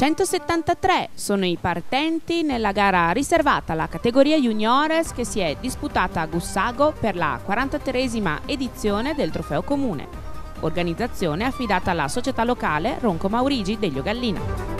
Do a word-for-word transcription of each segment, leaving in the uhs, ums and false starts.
centosettantatré sono i partenti nella gara riservata alla categoria juniores che si è disputata a Gussago per la quarantatreesima edizione del Trofeo Comune, organizzazione affidata alla società locale Ronco Maurigi degli Ogallina.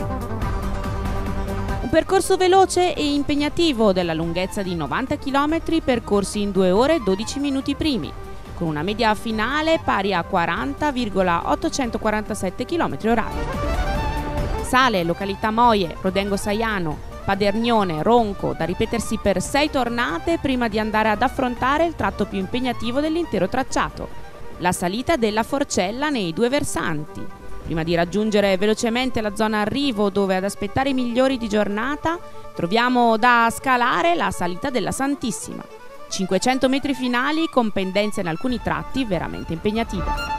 Un percorso veloce e impegnativo della lunghezza di novanta chilometri percorsi in due ore e dodici minuti primi, con una media finale pari a quaranta virgola ottocentoquarantasette chilometri orari. Sale, località Moie, Rodengo Saiano, Padernione, Ronco, da ripetersi per sei tornate prima di andare ad affrontare il tratto più impegnativo dell'intero tracciato, la salita della Forcella nei due versanti, prima di raggiungere velocemente la zona arrivo dove ad aspettare i migliori di giornata troviamo da scalare la salita della Santissima, cinquecento metri finali con pendenze in alcuni tratti veramente impegnative.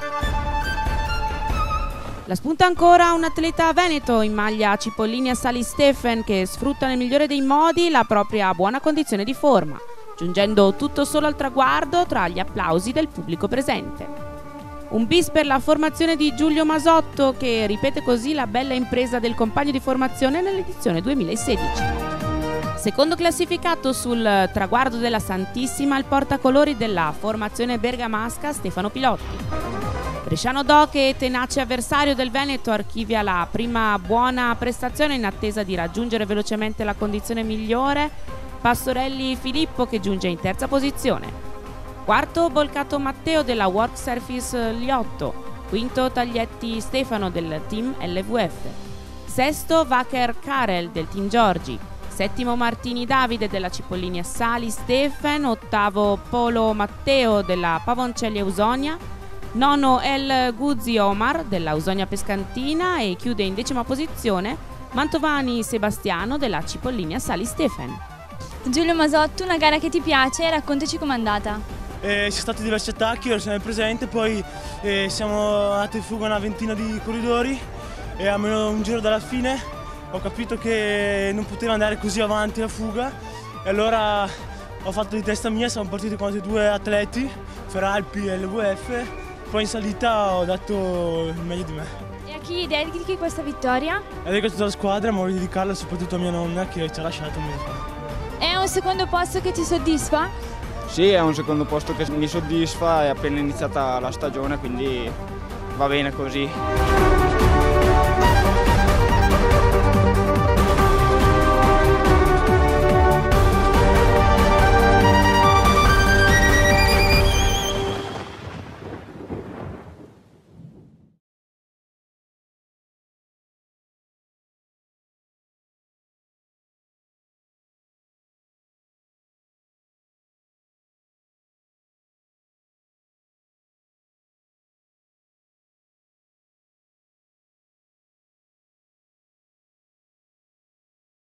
La spunta ancora un atleta veneto in maglia Cipollini Assali Steffen che sfrutta nel migliore dei modi la propria buona condizione di forma, giungendo tutto solo al traguardo tra gli applausi del pubblico presente. Un bis per la formazione di Giulio Masotto che ripete così la bella impresa del compagno di formazione nell'edizione duemilasedici. Secondo classificato sul traguardo della Santissima il portacolori della formazione bergamasca Stefano Pilotti. Bresciano Doc e tenace avversario del Veneto archivia la prima buona prestazione in attesa di raggiungere velocemente la condizione migliore Pastorelli Filippo che giunge in terza posizione. Quarto Bolcato Matteo della Work Surface Liotto. Quinto Taglietti Stefano del team L V F. Sesto Vacher Karel del team Giorgi. Settimo Martini Davide della Cipollini Assali Steffen. Ottavo Polo Matteo della Pavoncelli Ausonia. Nono El Guzzi Omar della Ausonia Pescantina e chiude in decima posizione Mantovani Sebastiano della Cipollini Assali Steffen. Giulio Masotto, una gara che ti piace, raccontaci com'è andata. Eh, ci sono stati diversi attacchi, ero sempre presente, poi eh, siamo andati in fuga una ventina di corridori e a meno un giro dalla fine ho capito che non poteva andare così avanti la fuga e allora ho fatto di testa mia, siamo partiti con altri due atleti, Feralpi e L V F. Poi in salita ho dato il meglio di me. E a chi dedichi questa vittoria? La dedico a tutta la squadra, ma voglio dedicarla soprattutto a mia nonna che ci ha lasciato un mese fa. È un secondo posto che ti soddisfa? Sì, è un secondo posto che mi soddisfa, è appena iniziata la stagione, quindi va bene così.